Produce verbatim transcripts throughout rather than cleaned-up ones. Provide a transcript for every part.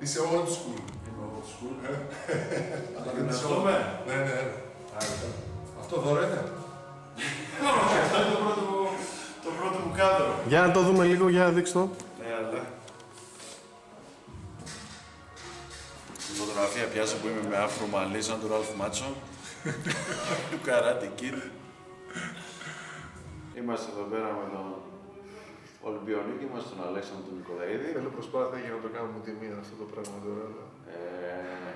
Είσαι old school. Είμαι old school. Αλλά δεν είναι Ναι, ναι. Αυτό δώρο είναι. Όχι, αυτό είναι το πρώτο, το πρώτο μου κάδρο. Για να το δούμε λίγο, για να δείξω το. Ναι, αλλά... Την φωτογραφία πιάσω που είμαι με άφρο μαλλί σαν του Ραλφ Μάτσο. Του Karate Kid. Είμαστε εδώ πέρα με τον Ολυμπιονίκη μας, τον Αλέξανδρο τον Νικολαίδη. Θέλω προσπάθεια για να το κάνουμε τιμή αυτό το πράγμα τώρα. Ε...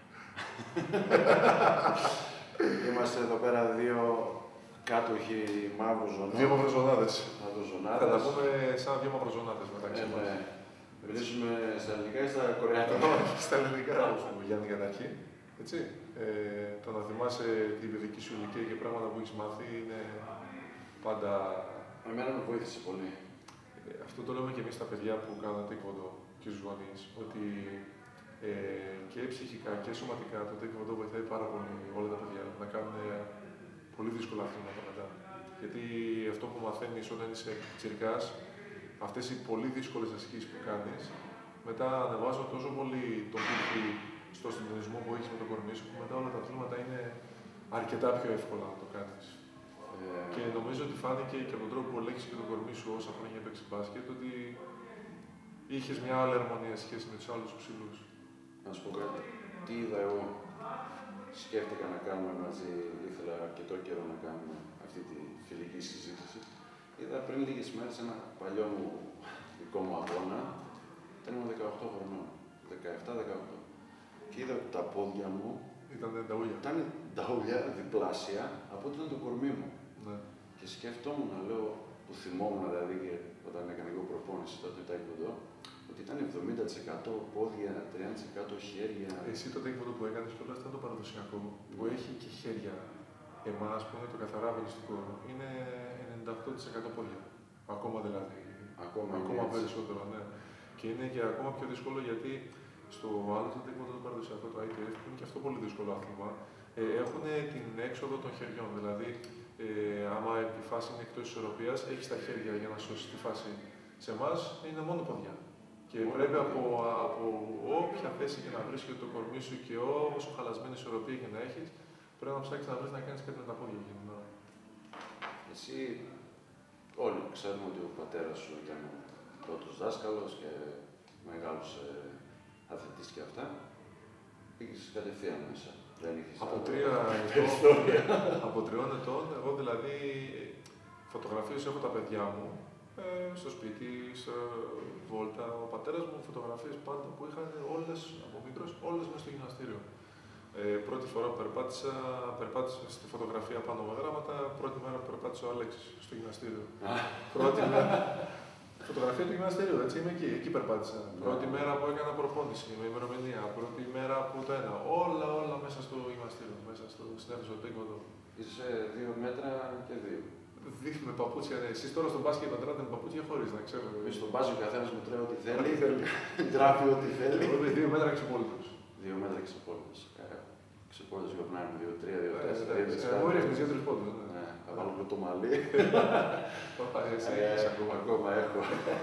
Είμαστε εδώ πέρα δύο κάτοχοι μαύρου ζωνών. Δύο μαυροζωνάδες. Μαυροζωνάδες. Θα τα πούμε σαν δύο μαυροζωνάδες μεταξύ ε, μας. Ναι. Μιλήσουμε στα ελληνικά ή στα κορεατικά. Στα ελληνικά, όπως πούμε, Γιάννη, για να αρχή. Έτσι. Ε, το να θυμάσαι την παιδική σου ηλικία και πράγματα που έχεις μάθει είναι πάντα... Εμένα με βοήθησε πολύ. Ε, αυτό το λέμε και εμείς τα παιδιά που κάνουν τέικβοντο και στους γονείς, ότι ε, και ψυχικά και σωματικά το τέικβοντο βοηθάει πάρα πολύ όλα τα παιδιά να κάνουν πολύ δύσκολα αθλήματα μετά. Γιατί αυτό που μαθαίνεις όταν είσαι τσιρικάς, αυτές οι πολύ δύσκολες ασκήσεις που κάνεις, μετά ανεβάζουν τόσο πολύ τον πύχη στο συντονισμό που έχεις με το κορμί σου, που μετά όλα τα αθλήματα είναι αρκετά πιο εύκολα να το κάνεις. Ε... Και νομίζω ότι φάνηκε και από τον τρόπο που ελέγχεις και το κορμί σου όσα χρόνια έπαιξε μπάσκετ, ότι είχες μια άλλη αρμονία σχέση με τους άλλους ψηλούς. Να σου πω κάτι. Τι είδα εγώ. Σκέφτηκα να κάνουμε μαζί, ήθελα αρκετό καιρό να κάνουμε αυτή τη φιλική συζήτηση. Είδα πριν λίγες μέρες ένα παλιό μου δικό μου αγώνα. Ήταν δεκαοκτώ χρονών. δεκαεπτά δεκαοκτώ. Και είδα ότι τα πόδια μου ήταν τα ούλια. Ήταν τα ούλια διπλάσια από ό,τι ήταν το κορμί μου. Ναι. Και σκέφτομαι να λέω, που θυμόμουν δηλαδή και όταν έκανα εγώ προπόνηση τότε τάικβοντο, ότι ήταν εβδομήντα τοις εκατό πόδια, τριάντα τοις εκατό χέρια. Εσύ το τάικβοντο που έκανες κιόλας ήταν το παραδοσιακό, που έχει και χέρια. Εμάς που είναι το καθαρά αγωνιστικό, είναι ενενήντα οκτώ τοις εκατό πόδια. Ακόμα δηλαδή. Ακόμα, ακόμα περισσότερο, ναι. Και είναι και ακόμα πιο δύσκολο γιατί στο άλλο το τέικβοντο το παραδοσιακό, το άι τι εφ, που είναι και αυτό πολύ δύσκολο άθλημα, ε, έχουν την έξοδο των χεριών. Δηλαδή, ε, άμα η φάση είναι εκτός ισορροπίας, έχεις τα χέρια για να σώσεις τη φάση. Σε εμάς είναι μόνο ποδιά. Και μόνο πρέπει από, από όποια θέση και να βρίσκεται το κορμί σου και όσο χαλασμένη ισορροπία και να έχεις, πρέπει να ψάξεις να βρεις να κάνεις κάτι με τα πόδια γενικά. Εσύ, όλοι ξέρουμε ότι ο πατέρας σου ήταν ο πρώτος δάσκαλος και μεγάλος ε, αθλητής και αυτά. Πήγες κατευθείαν μέσα. Δεν είχες από, τρία ετών, από τριών ετών, εγώ δηλαδή φωτογραφίες έχω τα παιδιά μου ε, στο σπίτι, στο βόλτα. Ο πατέρας μου φωτογραφίες πάντα που είχαν όλες, από μικρός, όλες μέσα στο γυμναστήριο. Ε, πρώτη φορά που περπάτησα, περπάτησα στη φωτογραφία πάνω με γράμματα, πρώτη μέρα που περπάτησε ο Αλέξης στο γυμναστήριο. πρώτη μέρα. Φωτογραφία του γυμναστηρίου, έτσι είμαι εκεί, εκεί περπάτησα. Yeah. Πρώτη μέρα που έκανα προπόνηση με ημερομηνία, πρώτη μέρα που το ένα. Όλα, όλα μέσα στο γυμναστήριο, μέσα στο συνέδριο στο τέικβοντο. Είσαι δύο μέτρα και δύο. Δύο με παπούτσια, ναι. Εσείς τώρα στον μπάσκετ μετράτε με παπούτσια χωρίς να ξέρω. Εμείς στον μπάσκετ ο καθένας μετράει ό,τι θέλει, γράφει ό,τι θέλει. Εγώ είμαι δύο μέτρα ξεπόλυτος. Δύο μέτρα ξεπόλυτος. Ξεπόλυτος για να είναι δύο τρία, δύο τέσσερα. Εγώ ρίχνεις δύο τρεις πόντους. Ναι, θα βάλω και το μαλλί. Ακόμα έχω.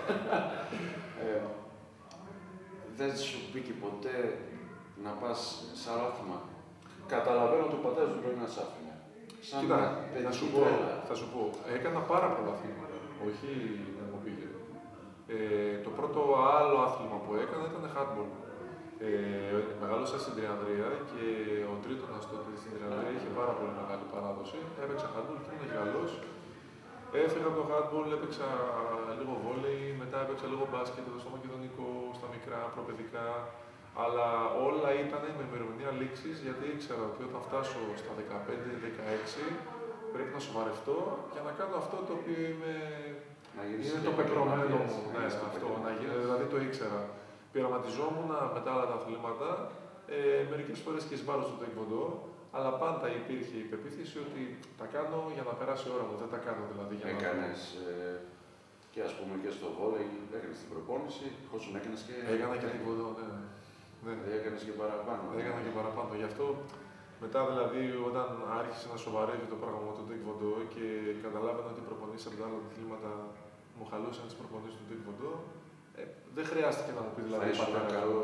Δεν σου πήγε ποτέ να πας σε άλλο άθλημα. Καταλαβαίνω ότι ο πατέρας σου πρέπει να σ' άφηνε. Κοίτα, να σου πω, θα σου πω, έκανα πάρα πολλά αθλήματα, όχι να μου πήγε. Ε, το πρώτο άλλο άθλημα που έκανα ήταν handball. Ε, μεγάλωσα στην Τριανδρία και ο τρίτονας τότε στην Τριανδρία είχε πάρα πολύ μεγάλη παράδοση. Έπαιξα handball και ήμουν Γαλλός. Έφυγα από το handball, έπαιξα λίγο βόλεϊ, μετά έπαιξα λίγο μπάσκετ εδώ στο Μακεδονικό, στα μικρά, προπαιδικά. Αλλά όλα ήταν με ημερομηνία λήξης, γιατί ήξερα ότι όταν φτάσω στα δεκαπέντε δεκαέξι πρέπει να σοβαρευτώ για να κάνω αυτό το οποίο είμαι, είναι το πεπρωμένο μου. Ναι, αυτό, να γίνει, δηλαδή το ήξερα. Πειραματιζόμουν μετά άλλα τα αθλήματα, ε, μερικές φορές και εις βάρος του τέικβοντο, αλλά πάντα υπήρχε η πεποίθηση ότι τα κάνω για να περάσει η ώρα μου, δεν τα κάνω δηλαδή για να... Έκανες ε, και ας πούμε και στο βόλεϊ, έκανες την προπόνηση, χώσουν έκανες και... Έκανα και τέικβοντο, ναι. Ναι. Έκανες και παραπάνω. Έκανα και παραπάνω. Γι' αυτό μετά δηλαδή όταν άρχισε να σοβαρεύει το πράγμα του τέικβοντο και καταλάβαινα ότι οι προπονήσεις από τα άλλα αθλήματα μου χαλούσαν τις προπονήσεις του τέικβοντο, ε, δεν χρειάστηκε να μου πει δηλαδή. Θα ήσουν καλός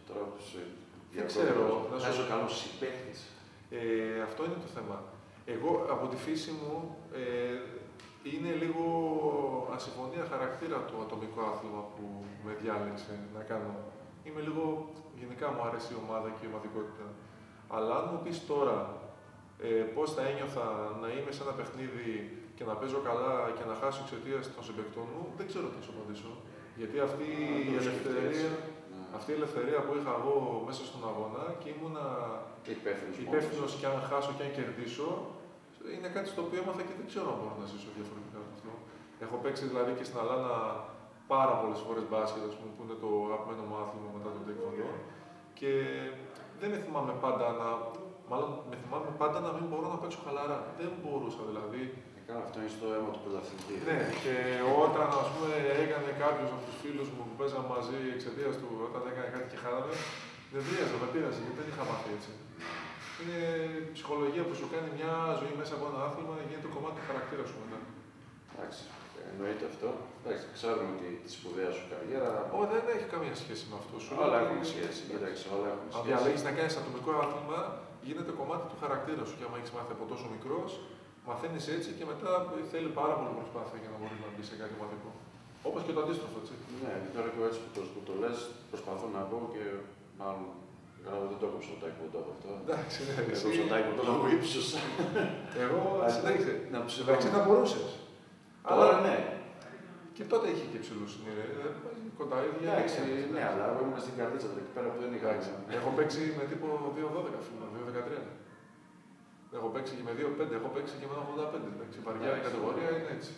Τώρα που σου Δεν ξέρω. Να είσαι καλός συμπαίκτης. Ε, αυτό είναι το θέμα. Εγώ από τη φύση μου ε, είναι λίγο ασυμφωνία χαρακτήρα το ατομικό άθλημα που με διάλεξε να κάνω. Είμαι λίγο, γενικά μου αρέσει η ομάδα και η ομαδικότητα. Αλλά αν μου πεις τώρα ε, πώς θα ένιωθα να είμαι σε ένα παιχνίδι και να παίζω καλά και να χάσω εξαιτίας των συμπαικτών μου, δεν ξέρω τι θα σου απαντήσω. Γιατί αυτή η ελευθερία, αυτή η ελευθερία που είχα εγώ μέσα στον αγώνα και ήμουνα υπεύθυνος και αν χάσω και αν κερδίσω, είναι κάτι στο οποίο έμαθα και δεν ξέρω αν μπορώ να ζήσω διαφορετικά από αυτό. Έχω παίξει δηλαδή και στην Αλάνα πάρα πολλές φορές μπάσκετ, ας πούμε, που είναι το αγαπημένο μου άθλημα μετά τον τέκβοντο. Και δεν με θυμάμαι πάντα να. Μάλλον με θυμάμαι πάντα να μην μπορώ να παίξω χαλαρά. Δεν μπορούσα δηλαδή. Καλά, αυτό είναι στο αίμα του πρωταθλητή. Ναι, και όταν ας πούμε έκανε κάποιος από τους φίλους μου που παίζαμε μαζί εξαιτίας του, όταν έκανε κάτι και χάραμε, νευρίαζα, με πείραζε, γιατί δεν είχα μάθει έτσι. Είναι ψυχολογία που σου κάνει μια ζωή μέσα από ένα άθλημα, γίνεται το κομμάτι του χαρακτήρα σου μετά. Εντάξει, εννοείται αυτό. Εντάξει, ξέρουμε ότι τη σπουδαία σου καριέρα. Όχι, δεν έχει καμία σχέση με αυτό. Σου όλα έχουν σχέση. Κοίταξε, όλα έχουν σχέση. Αν διαλέγεις να κάνεις ατομικό άθλημα, γίνεται κομμάτι του χαρακτήρα σου. Και άμα έχεις μάθει από τόσο μικρός, μαθαίνεις έτσι και μετά θέλει πάρα πολύ προσπάθεια για να μπορείς να μπει σε κάτι ομαδικό. Όπως και το αντίστροφο, έτσι. Ναι, τώρα και έτσι που το, που το λες, προσπαθώ να πω και μάλλον. Καλά, δεν το έκοψα το τάικποντο από αυτό. Εντάξει, ναι. Έκοψα το τάικποντο λόγω ύψους. Εγώ, συνέχισε. Να τους Εντάξει, θα μπορούσες. Αλλά ναι. Και τότε είχε και υψηλούς. Κοντά ίδια. Εντάξει, ναι, αλλά εγώ ήμουν στην καρδίτσα τώρα εκεί πέρα που δεν είχα. Έχω παίξει με τύπο δύο δώδεκα, δύο δεκατρία. Έχω παίξει και με δύο πέντε, έχω παίξει και με ένα ογδόντα πέντε. Η βαριά κατηγορία είναι έτσι.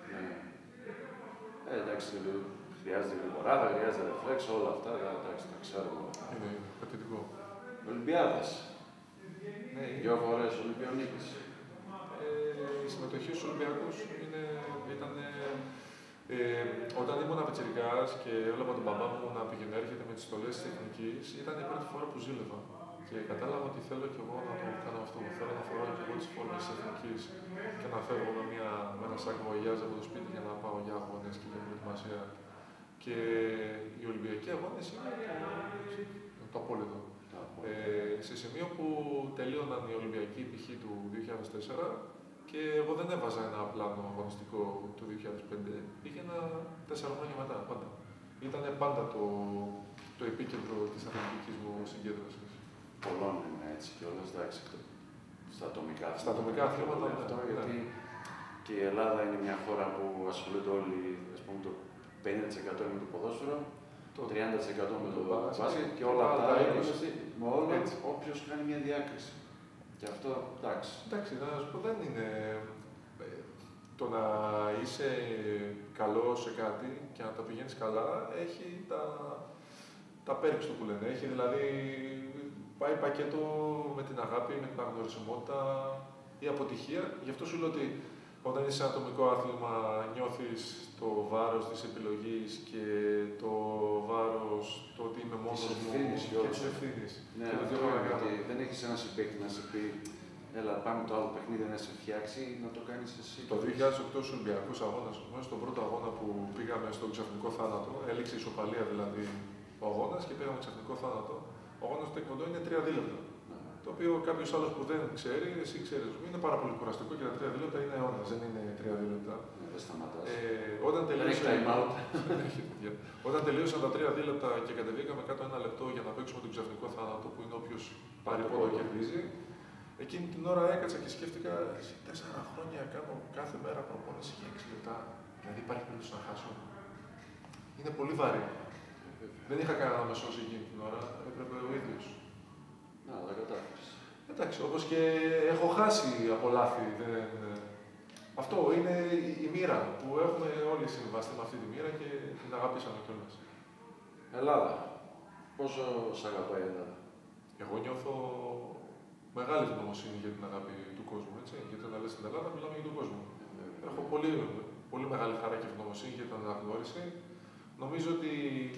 Ε, εντάξει, χρειάζεται γρηγοράδα, χρειάζεται ρεφλέξ, όλα αυτά, εντάξει, τα ξέρουμε. Είναι πατητικό. Ολυμπιάδες. Ναι, δύο φορές Ολυμπιονίκης. Ε, η συμμετοχή στους Ολυμπιακούς ήταν. Ε, όταν ήμουν πιτσιρικάς και έβλεπα τον μπαμπά μου να πηγαίνει έρχεται με τις στολές της Εθνικής, ήταν η πρώτη φορά που ζήλευα. Και κατάλαβα ότι θέλω κι εγώ να το κάνω αυτό. Θέλω να φοράω κι εγώ τις φόρμες της Εθνικής και να φεύγω με, μια, με ένα σάκ βογιάζ από το σπίτι για να πάω για αγώνες και για προετοιμασία. Και οι Ολυμπιακοί αγώνες είναι το, το απόλυτο. Ε, σε σημείο που τελείωναν οι Ολυμπιακοί π.χ. του δύο χιλιάδες τέσσερα και εγώ δεν έβαζα ένα πλάνο αγωνιστικό του δύο χιλιάδες πέντε, πήγαινα τέσσερα χρόνια μετά, πάντα. Ήταν πάντα το, το επίκεντρο της αθλητικής μου συγκέντρωσης. Πολλών είναι έτσι κιόλας, εντάξει, στα ατομικά Στα ατομικά αθλήματα, αυτό, ναι. γιατί και η Ελλάδα είναι μια χώρα που ασχολείται όλοι, ας πούμε, το πενήντα τοις εκατό με το ποδόσφαιρο, το τριάντα τοις εκατό με το μπάσκετ και όλα αυτά με όλο όποιος κάνει μια διάκριση. Και αυτό, εντάξει. Εντάξει, να σου πω, δεν είναι. Το να είσαι καλό σε κάτι και να τα πηγαίνεις καλά έχει τα, τα perks του που λένε. Έχει δηλαδή, πάει πακέτο με την αγάπη, με την αναγνωρισιμότητα, η αποτυχία. Γι' αυτό σου λέω ότι όταν είσαι σε ατομικό άθλημα νιώθεις το βάρος της επιλογής και το βάρος το ότι είμαι μόνος μου και της ευθύνης. Ναι, αυτό γιατί δεν έχεις ένα συμπαίκτη να σε πει έλα, πάμε το άλλο παιχνίδι να σε φτιάξει ή να το κάνεις εσύ. Το δύο χιλιάδες οκτώ στους Ολυμπιακούς Αγώνες, στον πρώτο αγώνα που πήγαμε στον ξαφνικό θάνατο, έληξε ισοπαλία δηλαδή ο αγώνας και πήγαμε ξαφνικό θάνατο. Ο αγώνας του τεκβοντό είναι τρία δίλεπτα. Ναι. Το οποίο κάποιος άλλος που δεν ξέρει, εσύ ξέρεις, είναι πάρα πολύ κουραστικό και τα τρία δίλεπτα είναι αιώνας, δεν είναι τρία δίλεπτα. Δεν σταματάς. Ε, όταν, τελείωσε... όταν τελείωσαν τα τρία δίλεπτα και κατεβήκαμε κάτω ένα λεπτό για να παίξουμε τον ξαφνικό θάνατο, που είναι όποιος πάρει πόδο κερδίζει. Εκείνη την ώρα έκατσα και σκέφτηκα, σε τέσσερα χρόνια κάνω κάθε μέρα προπόνηση για έξι λεπτά. Δηλαδή υπάρχει περίπτωση να χάσω. Είναι πολύ βαρύ. Δεν είχα κανένα να με σώσει εκείνη την ώρα, έπρεπε ο ίδιος. Να, τα κατάφερες. Εντάξει, όπως και έχω χάσει από λάθη. Δεν... Αυτό είναι η μοίρα που έχουμε όλοι συμβαστεί με αυτή τη μοίρα και την αγάπησαμε κιόλας. Ελλάδα. Πόσο σ' αγαπάει η Ελλάδα? Εγώ νιώθω μεγάλη ευγνωμοσύνη για την αγάπη του κόσμου, έτσι. Γιατί όταν λες στην Ελλάδα, μιλάμε για τον κόσμο. Mm. Έχω πολύ, πολύ μεγάλη χαρά και ευγνωμοσύνη για την αναγνώριση. Νομίζω ότι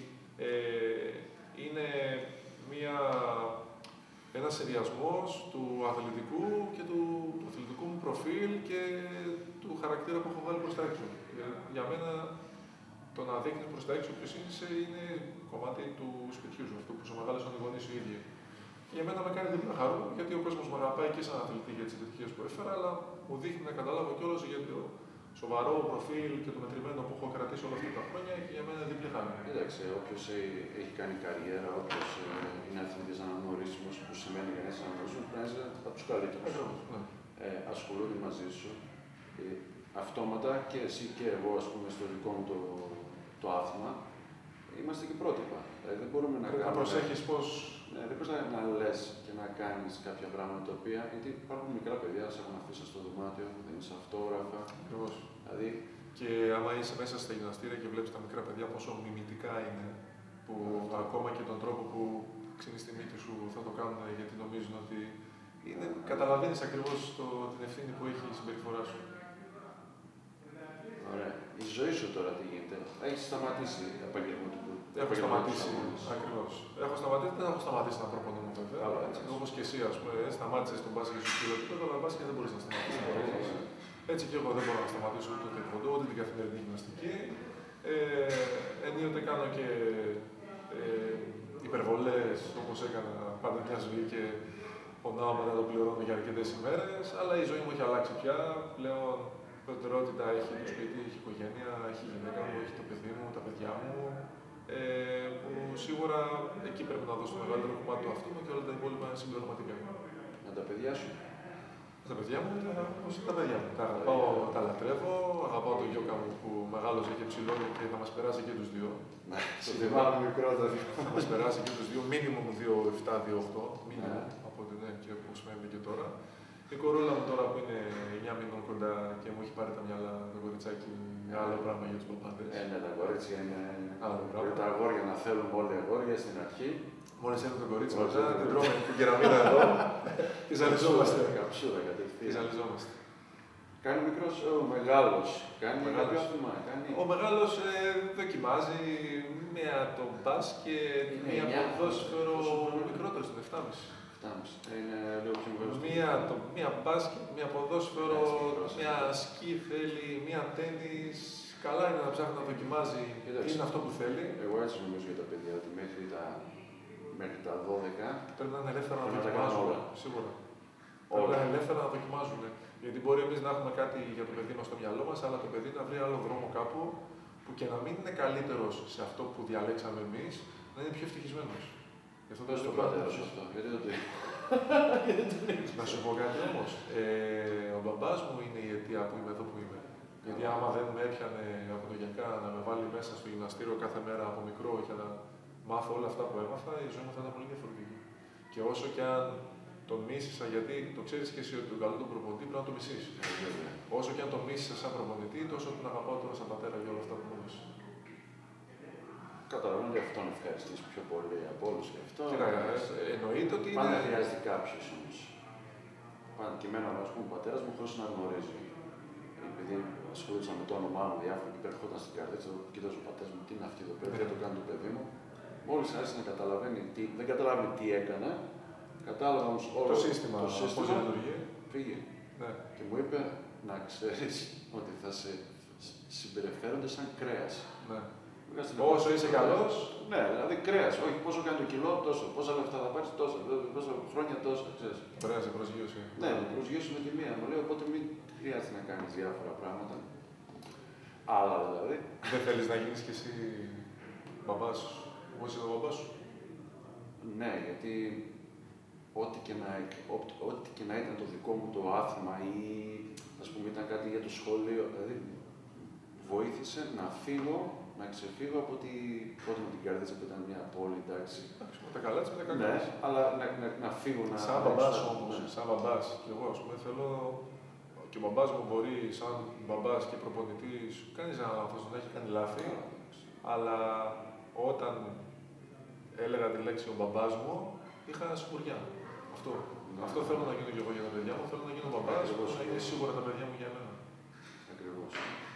ε, είναι μια, ένας συνδυασμός του αθλητικού και του, του αθλητικού μου προφίλ και του χαρακτήρα που έχω βάλει προς τα έξω. Για, για μένα το να δείχνει προς τα έξω ποιος είσαι είναι κομμάτι του σπιτιού σου, αυτό που σε μεγάλωσαν οι γονείς σου οι ίδιοι. Και για μένα με κάνει δίπλα χαρούμενο, γιατί ο κόσμος με αγαπάει και σαν αθλητή για τις επιτυχίες που έφερα, αλλά μου δείχνει να καταλάβω κιόλας γιατί το σοβαρό προφίλ και το μετρημένο που έχω κρατήσει όλα αυτά τα χρόνια έχει για μένα διπλή χαρά. Κοίταξε, όποιος έχει κάνει καριέρα, όποιος είναι αθλητής αναγνωρίσιμος, που σημαίνει κανείς αναγνωρίσιμος, πρέπει να είσαι από τους καλύτερους. Ναι. Ε, ασχολούνται μαζί σου. Ε, αυτόματα και εσύ και εγώ, ας πούμε, στο δικό μου το, το άθλημα, είμαστε και πρότυπα. Δηλαδή, δεν μπορούμε να, να κάνουμε... προσέχεις πώς... Ναι, δεν μπορείς να, να λες και να κάνεις κάποια πράγματα τα οποία, γιατί υπάρχουν μικρά παιδιά, σε έχουν αφήσει στο δωμάτιο, δεν είναι αυτόγραφα. Ακριβώς. Δηλαδή... Και άμα είσαι μέσα στα γυμναστήρια και βλέπεις τα μικρά παιδιά πόσο μιμητικά είναι, που Αυτό. ακόμα και τον τρόπο που ξύνεις τη μύτη σου θα το κάνουν γιατί νομίζουν ότι είναι, καταλαβαίνεις ακριβώς το, την ευθύνη που έχει η συμπεριφορά σου. Ωραία. Η ζωή σου τώρα τι γίνεται, έχει σταματήσει επαγγελματικού. Έχω σταματήσει, ακριβώς. Έχω σταματήσει, δεν έχω σταματήσει να προπονούμαι βέβαια. Όπως και εσύ, ας πούμε, σταμάτησες τον μπάσκετ στο κύριο επίπεδο, αλλά μπάσκετ δεν μπορείς να σταματήσεις. Έτσι και εγώ δεν μπορώ να σταματήσω ούτε το τεκβοντό, ούτε την καθημερινή γυμναστική. Ε, ενίοτε κάνω και ε, υπερβολές, όπως έκανα πάντα μια ζωή και πονάω μετά το πληρώνω για αρκετές ημέρες, αλλά η ζωή μου έχει αλλάξει πια. Πλέον προτεραιότητα έχει το σπίτι, έχει η οικογένεια, έχει η γυναίκα μου, έχει το παιδί μου, τα παιδιά μου. Ε, που σίγουρα εκεί πρέπει να δώσω το μεγαλύτερο κομμάτι του αυτού μου και όλα τα υπόλοιπα είναι συμπληρωματικά. Με τα παιδιά σου. Τα παιδιά μου είναι όπως τα παιδιά μου. Τα αγαπάω, τα λατρεύω. Αγαπάω τον Γιώκα μου που μεγάλωσε και ψηλό και θα μας περάσει και τους δύο. Ναι, το θυμάμαι μικρό τα δύο. Θα μας περάσει και τους δύο, μίνιμουμ δύο επτά δύο οκτώ. Μίνιμουμ, από ότι ναι, και όπως μένει και τώρα. Η κορούλα μου τώρα που είναι εννιά μηνών κοντά και μου έχει πάρει τα μυαλά το κοριτσάκι, άλλο πράγμα για τους παπάδες. Ε, ναι, τα κορίτσια είναι. Άλλο πράγμα. Τα αγόρια να θέλουν όλοι οι αγόρια στην αρχή. Μόλις έρθει το κορίτσι μετά, την τρώμε την κεραμίδα εδώ. Τη ζαλιζόμαστε. Καψούρα κατευθείαν. Τη ζαλιζόμαστε. Κάνει μικρός, ο μεγάλος. Κάνει κάποιο άθλημα. Κάνει... Ο μεγάλος ε, δοκιμάζει μία το μπάσκετ, μία ποδόσφαιρο, μικρότερος είναι επτά και μισό. Είναι λίγο πιο μεγάλος. Μία, το, μία μπάσκετ, μία ποδόσφαιρο, μία σκι θέλει, μία τένις. Καλά είναι να ψάχνει να δοκιμάζει τι είναι αυτό που θέλει. Εγώ έτσι νομίζω για τα παιδιά, ότι μέχρι τα, μέχρι τα δώδεκα πρέπει να είναι ελεύθερα να να δοκιμάζουν. Σίγουρα. Πρέπει να είναι ελεύθερα να δοκιμάζουν. Γιατί μπορεί εμείς να έχουμε κάτι για το παιδί μας στο μυαλό μας, αλλά το παιδί να βρει άλλο δρόμο κάπου που και να μην είναι καλύτερος σε αυτό που διαλέξαμε εμείς, να είναι πιο ευτυχισμένος. Γι' αυτό δεν το πατέρα σου αυτό. Γιατί δεν το Να σου πω κάτι όμως. Ε, ο μπαμπάς μου είναι η αιτία που είμαι εδώ που είμαι. Γιατί άμα δεν με έπιανε από το γιακά να με βάλει μέσα στο γυμναστήριο κάθε μέρα από μικρό για να μάθω όλα αυτά που έμαθα, η ζωή μου θα ήταν πολύ διαφορετική. Και όσο και αν τον μίσησα, γιατί το ξέρεις και εσύ ότι τον καλό τον προπονητή πρέπει να τον μισείς. Όσο και αν τον μίσησα σαν προπονητή, τόσο τον αγαπάω τώρα σαν πατέρα για όλα αυτά που μου έδωσε. Καταλαβαίνω ότι αυτόν ευχαριστείς πιο πολύ από όλους και αυτό. Κοίτα, εννοείται ότι είναι. Πάντα χρειάζεται κάποιος όμως. Πάντα και εμένα, ας πούμε, ο πατέρας μου χωρίς να γνωρίζει. Επειδή ασχολούσα με το όνομά μου διάφορα και ερχόταν στην καρδίτσα, κοίταζε ο πατέρας μου, τι είναι αυτή εδώ πέρα, τι το κάνει το παιδί μου. Μόλις άρχισε να καταλαβαίνει τι, δεν καταλάβει τι έκανε, κατάλαβα όμως όλο το σύστημα, το σύστημα πώς λειτουργεί. Πήγε. Ναι. Και μου είπε να ξέρεις ότι θα σε συμπεριφέρονται σαν κρέας. Ναι. Όσο είσαι καλός, ναι, δηλαδή κρέας. Όχι πόσο κάνει το κιλό, τόσο. Πόσα λεφτά θα πάρεις, τόσο. Πόσα χρόνια, τόσο. Ξέρεις. Ωραία, σε προσγείωση. Ναι, με προσγείωση με τη μία. Μου λέει, οπότε μην χρειάζεται να κάνεις διάφορα πράγματα. Άλλα δηλαδή. Δεν θέλεις να γίνεις κι εσύ μπαμπάς, όπως είναι ο μπαμπάς σου. Ναι, γιατί ό,τι και, να, ό,τι, ό,τι και να ήταν το δικό μου το άθλημα ή ας πούμε ήταν κάτι για το σχολείο, δηλαδή βοήθησε να φύγω, να ξεφύγω από τη πρώτη μου την καρδίτσα που ήταν μια πόλη, εντάξει. Με τα καλά της, με τα κακά Ναι, της. αλλά να, να, να φύγω να... Σαν μπαμπάς όμως, σαν μπαμπάς, και εγώ ας πούμε θέλω και ο μπαμπάς μου μπορεί σαν μπαμπάς και προπονητής, κανείς άνθρωπος να έχει κάνει λάθη, αλλά όταν έλεγα τη λέξη ο μπαμπάς μου, είχα σιγουριά. Αυτό. Ναι. Αυτό θέλω να γίνω και εγώ για τα παιδιά μου, θέλω να γίνω μπαμπάς, να είναι σίγουρα τα παιδιά μου για μένα. Ακριβώς.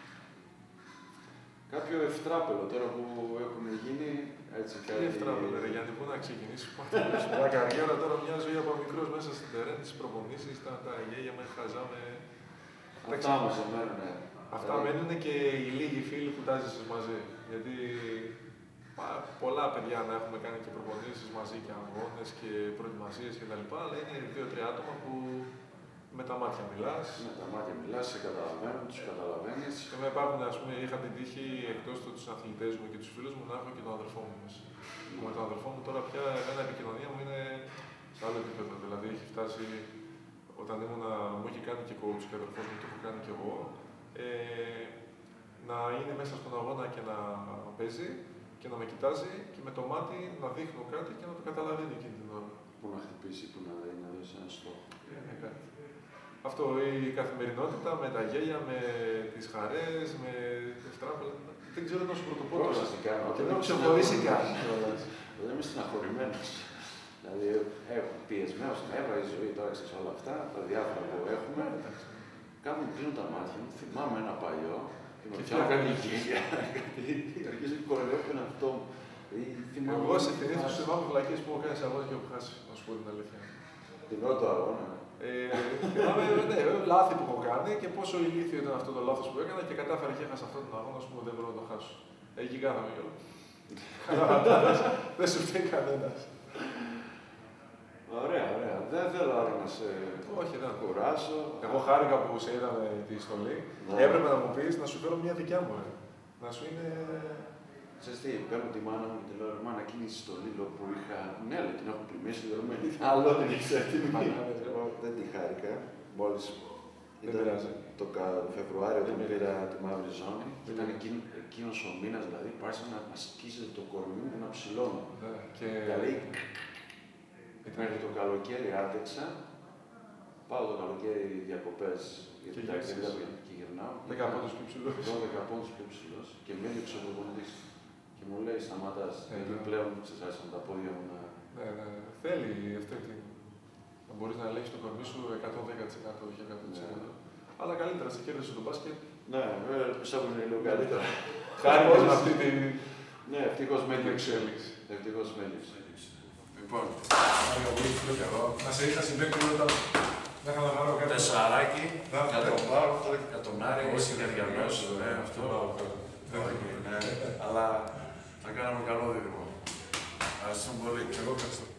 Κάποιο ευτράπελο τώρα που έχουν γίνει, έτσι κάτι... Τι ευτράπελο, ρε Γιάννη, πού να ξεκινήσεις, μια καριέρα τώρα, μια ζωή από μικρός μέσα στην τερέν, τις προπονήσεις, τα, τα γέλια με χαζάμε. Αυτά όμως εμένα, ναι. Αυτά δηλαδή... μένουν και οι λίγοι φίλοι που τάζεσαι μαζί. Γιατί πολλά παιδιά να έχουμε κάνει και προπονήσεις μαζί και αγώνες και προετοιμασίες κτλ. Αλλά είναι δύο-τρία άτομα που με τα μάτια μιλάς. Με τα μάτια μιλάς, σε καταλαβαίνουν, τους καταλαβαίνεις. Και με υπάρχουν, ας πούμε, είχα την τύχη εκτός του τους αθλητές μου και τους φίλους μου να έχω και τον αδερφό μου μέσα. Mm. Με τον αδερφό μου τώρα πια εμένα η επικοινωνία μου είναι σε άλλο επίπεδο. Δηλαδή έχει φτάσει, όταν ήμουν, μου είχε κάνει και coach και ο αδερφός μου το έχω κάνει και εγώ, ε, να είναι μέσα στον αγώνα και να παίζει και να με κοιτάζει και με το μάτι να δείχνω κάτι και να το καταλαβαίνει εκείνη την ώρα. Που να χτυπήσει, που να, να δώσει ένα στόχο. Ε, κάτι. Αυτό, η καθημερινότητα με τα γέλια, με τις χαρές, με τις τράπεζες. Δεν ξέρω να σου πρωτοπώ τώρα. Και δεν έχω ξεχωρίσει καν. Δεν είμαι στεναχωρημένος. Δηλαδή, έχω πιεσμένος, έβρα η ζωή τώρα, ξέρεις όλα αυτά, τα διάφορα που έχουμε. Κάπου μου κλείνουν τα μάτια μου, θυμάμαι ένα παλιό και με πιάνω κάτι γέλια. Αρχίζω και κοροϊδεύω τον εαυτό μου. Εγώ σε θυμήθω στις θυμάμαι βλακίες που έχω κάνει σε αγώνα και έχω χάσει, να σου πω την αλήθεια. Την πρώτο αγώνα. Θυμάμαι, ναι, λάθη που έχω κάνει και πόσο ηλίθιο ήταν αυτό το λάθος που έκανα και κατάφερα και έχασα αυτόν τον αγώνα, ας πούμε, δεν μπορώ να το χάσω. Εκεί κάθαμε κιόλας. Δεν σου φταίει κανένας. Ωραία, ωραία. Δεν θέλω άρα να σε Όχι, δεν. κουράσω. Εγώ χάρηκα που σε είδαμε τη στολή. Ναι. Έπρεπε να μου πεις να σου φέρω μια δικιά μου. Ε. Να σου είναι. Ξέρεις τι, παίρνω τη μάνα μου και τη λέω: Μάνα, εκείνη η στολή που είχα. Ναι, λέει, την έχω πλημμύσει, λέω: Με άλλο δεν έχει έτοιμη. Δεν τη χάρηκα. Μόλις ήταν το Φεβρουάριο όταν πήρα τη μαύρη ζώνη. Ήταν εκείνος ο μήνας, δηλαδή, άρχισα να σκίζεται το κορμί μου και να ψηλώνω. Δηλαδή, μέχρι το καλοκαίρι άντεξα. Πάω το καλοκαίρι διακοπές για την ταξίδα και γυρνάω. δέκα πόντους πιο ψηλός. δώδεκα πόντους πιο ψηλός και με έδιωξε ο προπονητής. Και μου λέει: Σταματάς, γιατί πλέον ξεσάσαν τα πόδια μου να. Ναι, ναι, θέλει αυτό να μπορείς να ελέγχεις το κορμί σου εκατόν δέκα τοις εκατό, όχι εκατό τοις εκατό. Αλλά καλύτερα, σε κέρδισε το μπάσκετ. Ναι, βέβαια, πιστεύω είναι λίγο καλύτερα. Χάρηκες με αυτή την. Ναι, ευτυχώς με έλειψε. Ευτυχώς με έλειψε. Λοιπόν, να σε είχα συμπέκτη όταν δεν είχα να πάρω κάτι. Τεσσαράκι, για τον πάρω, για τον Άρη, είσαι Καδιανός, ναι, αυτό. Αλλά θα κάναμε καλό δίδυμο. Ευχαριστώ πολύ. Εγώ ευχαριστώ.